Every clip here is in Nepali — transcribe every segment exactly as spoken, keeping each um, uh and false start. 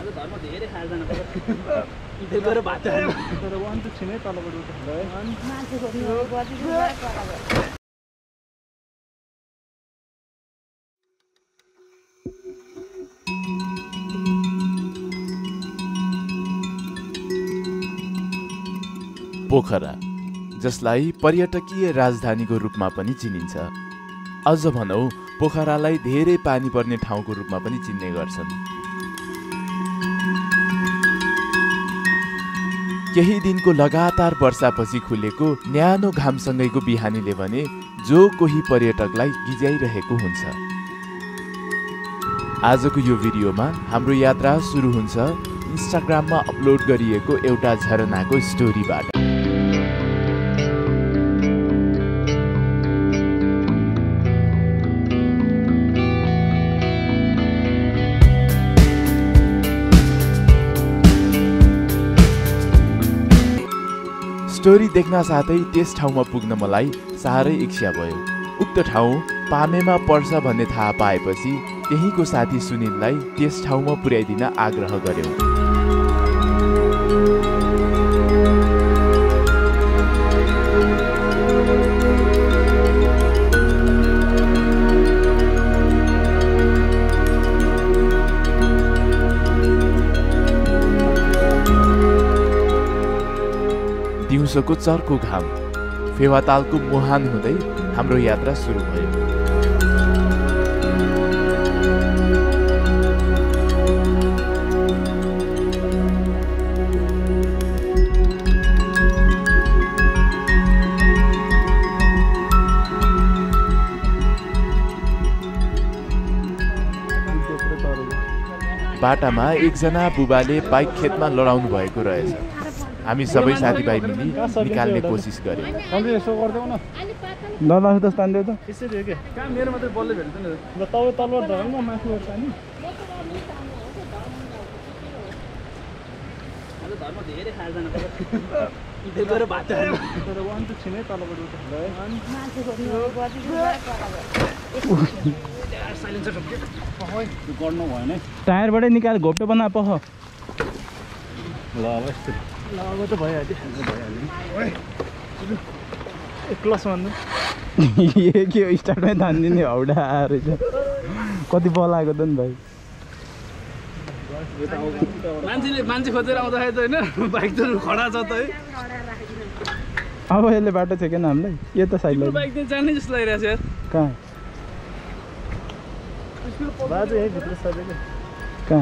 धर्म धेरै खाएर जानु पर्छ इधर गएर भात खानु तर वान टु छिनै तलबाट उठ्छ मान्छे खोज्नु बडी पोखरा जसलाई पर्यटकीय राजधानीको रूपमा पनि चिनिन्छ। अझ भनौँ पोखरालाई धेरै पानी पर्ने ठाउँको रूपमा पनि चिन्ने गर्छन्। केही दिनको लगातार वर्षापछि खुलेको न्यानो घामसँगैको बिहानीले भने जो कोही पर्यटकलाई गिज्याइरहेको हुन्छ। आजको यो भिडियोमा हाम्रो यात्रा सुरु हुन्छ इन्स्टाग्राममा अपलोड गरिएको एउटा झरनाको स्टोरीबाट। स्टोरी देख्न साथै त्यस ठाउँमा पुग्न मलाई साह्रै इच्छा भयो। उक्त ठाउँ पामेमा पर्छ भन्ने थाहा पाएपछि त्यहीँको साथी सुनिललाई त्यस ठाउँमा पुर्याइदिन आग्रह गर्यौँ। दिउँसोको चर्को घाम फेवातालको मुहान हुँदै हाम्रो यात्रा सुरु भयो। बाटामा एकजना बुबाले बाइक खेतमा लडाउनु भएको रहेछ। हामी सबै साथीभाइ मिली निकाल्ने कोसिस गर्यौँ। यसो गर्दै न ल ल त तान्देऊ त यसरी हो के कहाँ मेरो मात्रै बलले भेट्छ नि ल तपाईँ तलबाट धर्नु म माथि गर्छ नि आज धर्म धेरै खाएर जानु पर्छ इधर गएर भात खानु तर वान टु छिनै तलबाट उठ्छ मान्छे खोज्नु बडी साइलेन्सर सक्यो पहै त्यो गर्नु भएन टायरबाटै निकाल घोप्टो बना पह ल अब यस्तो ल अब त भइहाल्यो भइहाल्यो क्लास भन्नु ए के हो स्टार्टमै धान्दिने हौडा रहेछ कति बल आएको त नि भाइ मान्छेले मान्छे खोजेर आउँदाखेरि त होइन बाइक त खडा छ त है अब यसले बाटो छ किन हामीलाई यो त साइड बाइक त जाने जस्तो लागिरहेको छ यार कहाँ बाजु है भित्र सबैले कहाँ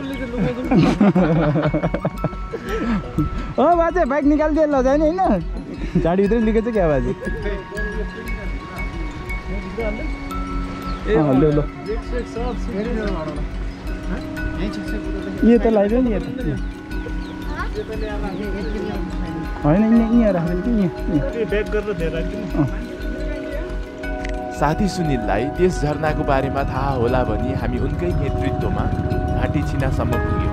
ओ बाजे बाइक निकालिदिए ल जाने होइन झाडीभित्रै लिएको छ क्या बाजे ल ल यो त लगाइदियो नि यो त होइन यहाँ राख्दैन कि यहाँ साथी सुनिललाई त्यस झरनाको बारेमा थाहा होला भनी हामी उनकै नेतृत्वमा घाटी छिनासम्म पुग्यौँ।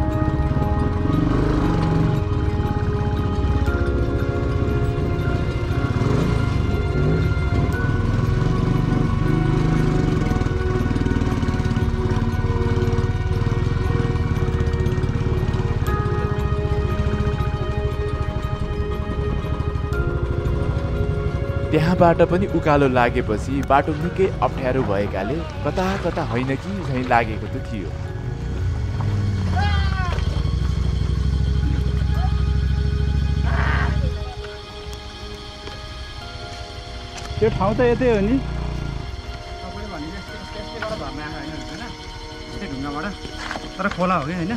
त्यहाँबाट पनि उकालो लागेपछि बाटो निकै अप्ठ्यारो भएकाले कता कता होइन कि झैँ लागेको त थियो। त्यो ठाउँ त यतै हो नि ढुङ्गाबाट तर खोला हो कि होइन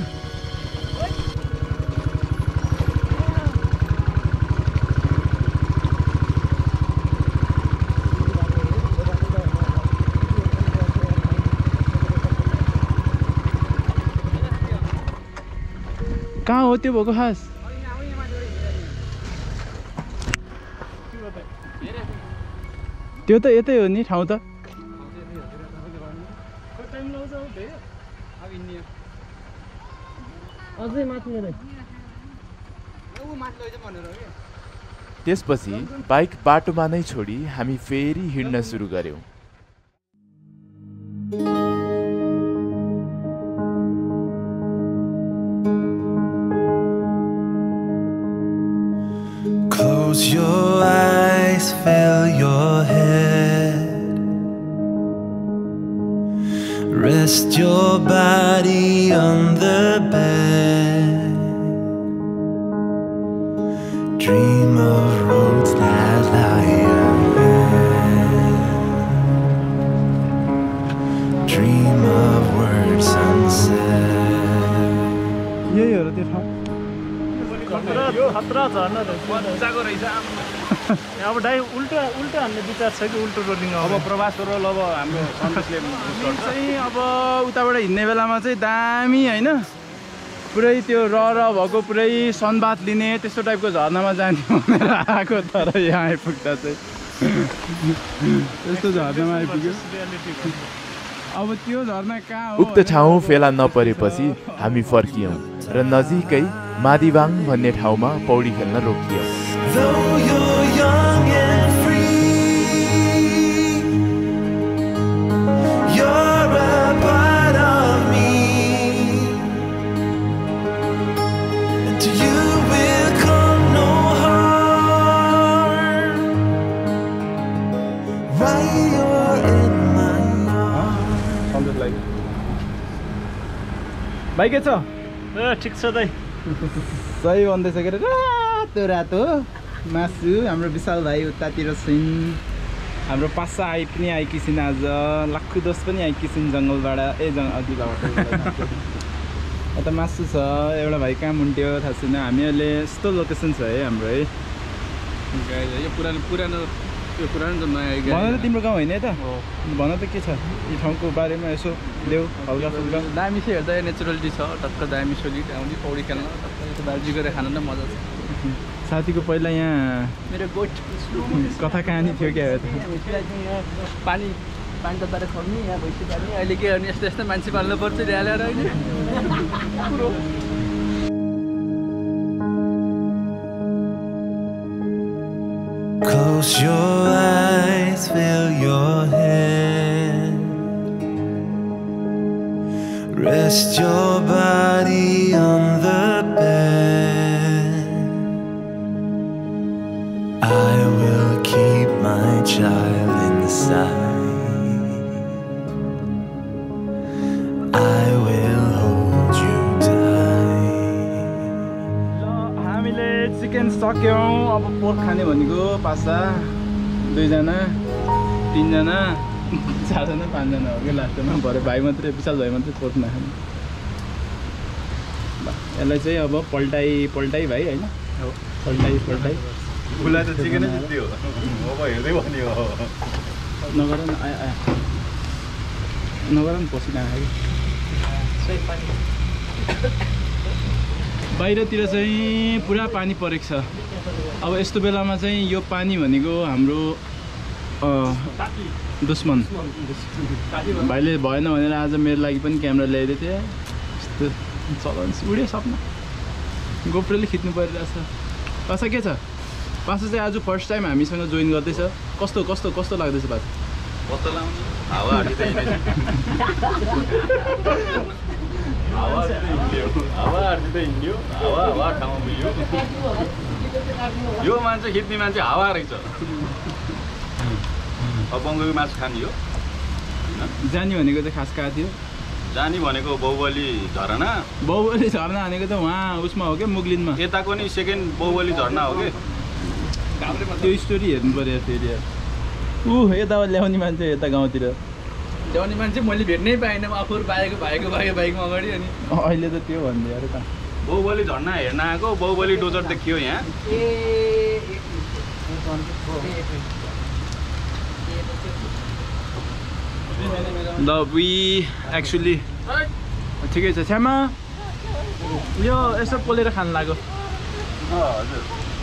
कहाँ हो त्यो भएको खास त्यो त यतै हो नि ठाउँ त त्यसपछि बाइक बाटोमा नै छोडी हामी फेरि हिँड्न सुरु गर्यौं। Rest your body on the bed. Dream of roads that lie ahead. Dream of words unsaid. यही हो र त्यो ठाउँ खतरा झर्ना मजाको रहेछ अब डाइ उल्टो उल्टो हान्ने विचार छ कि उल्टो रोलिङ अब प्रवास रोल अब हाम्रो सन्तोषले चाहिँ अब उताबाट हिँड्ने बेलामा चाहिँ दामी होइन पुरै त्यो र र भएको पुरै सनबाथ लिने त्यस्तो टाइपको झर्नामा जाने भनेर आएको तर यहाँ आइपुग्दा चाहिँ त्यस्तो झर्नामा आइपुग्यो अब त्यो झर्ना कहाँ हो उक्त ठाउँ फेला नपरेपछि हामी फर्कियौँ र नजिकै मादिबाङ भन्ने ठाउँमा पौडी खेल्न रोकियौँ। Though you're young and free, you're a part of me, and to you will come no harm. While you're in my arms. सन्तोषलाई भाइ के छ ए ठिक छ दाइ सही भन्दैछ के अरे रातो रातो मासु हाम्रो विशाल भाइ उतातिर छिन् हाम्रो पासा आइ पनि आइकिसिन् आज लाखु दोष पनि आइकिसिन् जङ्गलबाट ए जङ्गल अघिबाट यता मासु छ एउटा भाइ कहाँ मुन्ट्यो थाहा छैन हामी अहिले यस्तो लोकेसन छ है हाम्रो है यो पुरानो पुरानो यो पुरानो त नयाँ भन त तिम्रो गाउँ होइन त भन त के छ यो ठाउँको बारेमा यसो देऊ हल्का फुल्का दामी चाहिँ हेर्दा नेचुरलिटी छ टक्क दामी सोलिड आउने पौडी खेल्न टक्क यस्तो बाजी गरेर खानु त मजा छ साथीको पहिला यहाँ मेरो गोठ कथा कहानी थियो क्या पानी पानी त बाहिर खुवाउने यहाँ भैँसी पाल्ने अहिले के गर्ने यस्तो यस्तो मान्छे पाल्नु पर्छ ल्याएर अहिले कुरो Close your eyes, feel your head. Rest your body on the bed. I will keep my child inside. I will hold you tight. हामीले चिकन सक्यौँ अब पोर्क खाने भनेको पासा दुईजना तिनजना चारजना पाँचजना हो कि लास्टमा भरे भाइ मात्रै विशाल भाइ मात्रै पोर्क नखाने यसलाई चाहिँ अब पल्टाइ पल्टाइ भाइ होइन पल्टाइ पल्टाइ फुला त चिकनै जित्यो अब हेर्दै भन्ने हो नगर न आया आया नगर न पसिना आयो बाहिरतिर चाहिँ पुरा पानी परेको छ अब यस्तो बेलामा चाहिँ यो पानी भनेको हाम्रो दुश्मन भाइले भएन भनेर आज मेरो लागि पनि क्यामेरा ल्याइदिएको थिएँ यस्तो चलाउनु उड्यो सपना गोप्रोले खिच्नु परिरहेछ पासा के छ पासा चाहिँ आज फर्स्ट टाइम हामीसँग जोइन गर्दैछ कस्तो कस्तो कस्तो लाग्दैछ पासा कस्तो लाउने हावा हावा हावा हिँड्यो हावा हावा ठाउँमा मिल्यो यो मान्छे खिच्ने मान्छे हावा रहेछ अब बङ्गोको मासु खाने हो जाने भनेको चाहिँ खास कहाँ थियो जाने भनेको बाहुबली झरना बाहुबली झरना भनेको त उहाँ उसमा हो क्या मुगलिनमा यताको नि सेकेन्ड बाहुबली झरना हो कि त्यो स्टोरी हेर्नु पर्यो फेरि ऊ यता ल्याउने मान्छे यता गाउँतिर ल्याउने मान्छे मैले भेट्नै पाइनँ आफूहरू बाहेको भाइको भाइ बाइकमा अगाडि अनि अहिले त त्यो भन्दै अरे त बाहुबली झरना हेर्न आएको बाहुबली डोजर देखियो यहाँ ल वी एक्चुली ठिकै छ छ्यामा यो यसो पोलेर खानु लाग्यो हजुर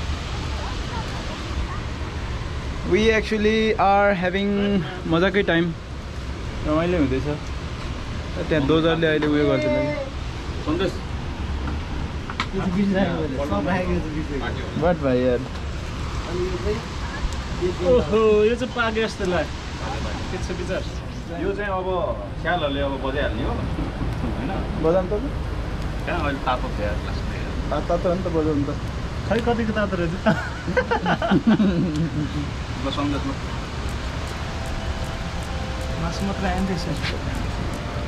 वी एक्चुली आर ह्याभिङ मजाकै टाइम रमाइलो हुँदैछ त्यहाँ दोजरले अहिले उयो गर्दैन सन्देश बट भाइ यार ओहो यो चाहिँ पाके जस्तो लाग्यो के छ विचार यो चाहिँ अब स्यालहरूले अब बजाइहाल्ने हो होइन बजाउनु त कहाँ अहिले तातो थियो तातो हो नि त बजाउनु त खै कतिको तातो रहेछ ल सन्देशमा मासु मात्रै आइँदैछ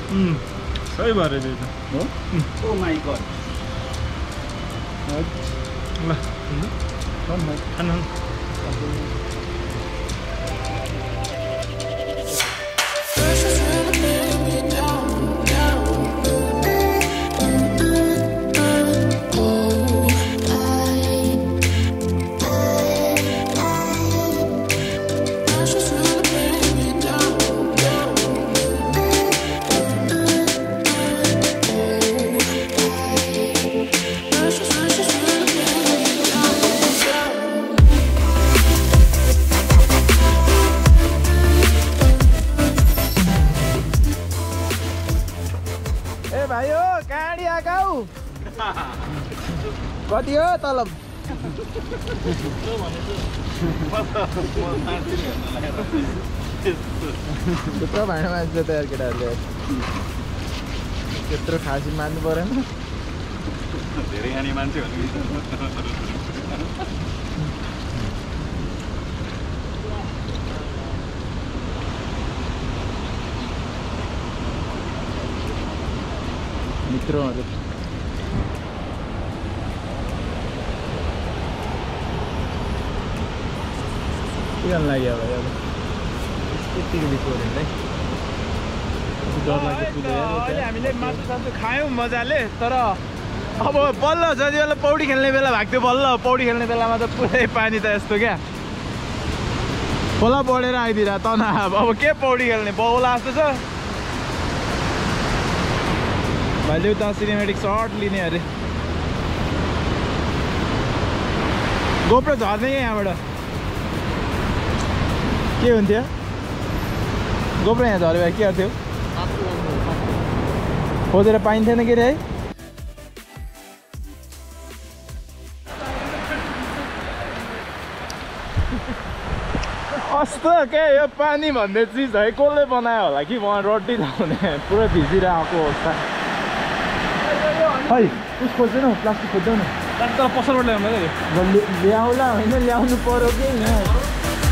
सही भएर दियो हो ओ माई गड ल खानु कति हो तलब त्यत्रो भाँडा मान्छ त यार केटाहरूले त्यत्रो खासी मान्नु परेन धेरै खाने मान्छे भने मित्रहरू के गर्न लाग्यो अब अब यतिको बिचोर है डर लाग्यो अहिले हामीले मासु सासु खायौँ मजाले तर अब बल्ल जति बेला पौडी खेल्ने बेला भएको थियो बल्ल पौडी खेल्ने बेलामा त पुरै पानी त यस्तो क्या खोला बढेर आइदिएर तनाव अब के पौडी खेल्ने बौला जस्तो छ भाइले उता सिनेमेटिक सर्ट लिने अरे गोप्रो झर्ने क्या यहाँबाट के हुन्थ्यो गोप्रो यहाँ झऱ्यो भाइ के गर्थ्यो खोजेर पाइन्थेन के अरे है कस्तो क्या यो पानी भन्ने चिज है कसले बनायो होला कि वहाँ रड्डी लाउने पुरा भिजिरहेको अवस्था है उस खोज्दैन प्लास्टिक खोज्दैन तर पसलबाट ल्याउनु ल्याउला होइन ल्याउनु पर्यो कि यहाँ